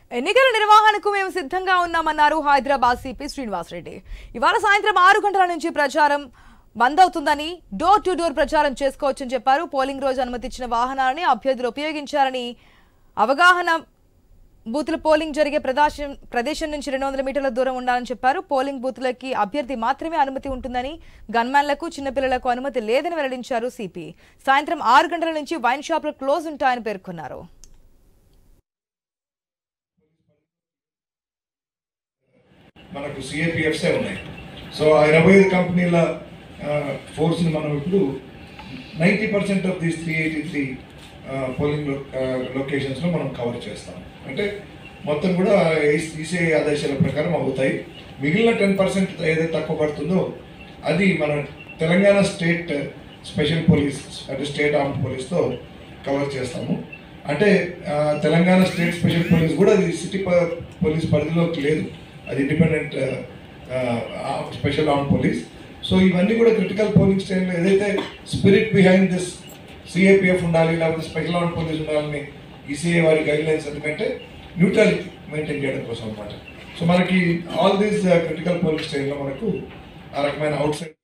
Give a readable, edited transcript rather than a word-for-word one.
ఎన్నికల నిర్వహణకు మేము సిద్ధంగా ఉన్నామన్నారు హైదరాబాద్ సిపి శ్రీనివాస్ రెడ్డి. ఇవాళ సాయంత్రం 6 గంటల నుంచి ప్రచారం బంద్ అవుతుందని, డోర్ టు డోర్ ప్రచారం చేసుకోవచ్చని చెప్పారు. పోలింగ్ రోజు అనుమతించిన వాహనాలని అభ్యర్థులు ఉపయోగించారని, అవగాహన బూతుల పోలింగ్ జరిగే ప్రదేశం నుంచి 200 మీటర్ల దూరం ఉండాలని చెప్పారు. పోలింగ్ బూత్లకి అభ్యర్థి మాత్రమే అనుమతి ఉంటుందని, గన్మ్యాన్లకు చిన్నపిల్లలకు అనుమతి లేదని వెల్లడించారు సిపి. సాయంత్రం 6 గంటల నుంచి వైన్ షాపులు క్లోజ్ ఉంటాయని పేర్కొన్నారు. మనకు సిఏపిఎఫ్సే ఉన్నాయి. సో ఆ 25 కంపెనీల ఫోర్స్ని మనం ఇప్పుడు 90% ఆఫ్ దీస్ 383 పోలింగ్ లొకేషన్స్లో మనం కవర్ చేస్తాం. అంటే మొత్తం కూడా ఈసీఐ ఆదేశాల ప్రకారం అవుతాయి. మిగిలిన 10% ఏదైతే తక్కువ పడుతుందో అది మన తెలంగాణ స్టేట్ స్పెషల్ పోలీస్ అంటే స్టేట్ ఆర్మ్డ్ పోలీస్తో కవర్ చేస్తాము. అంటే తెలంగాణ స్టేట్ స్పెషల్ పోలీస్ కూడా అది సిటీ పోలీస్ పరిధిలోకి లేదు, అది independent special arm police. So ఇవన్నీ కూడా క్రిటికల్ పోలింగ్ స్టేషన్లో ఏదైతే స్పిరిట్ బిహైండ్ దిస్ సిఏపిఎఫ్ ఉండాలి, లేకపోతే స్పెషల్ ఆర్మ్ పోలీస్ ఉండాలని ఈసీఐ వారి గైడ్లైన్స్, ఎందుకంటే న్యూట్రాలిటీ మెయింటైన్ చేయడం కోసం అనమాట. సో మనకి ఆల్ దీస్ క్రిటికల్ పోలింగ్ స్టేషన్లో మనకు ఆ రకమైన అవుట్ సైడ్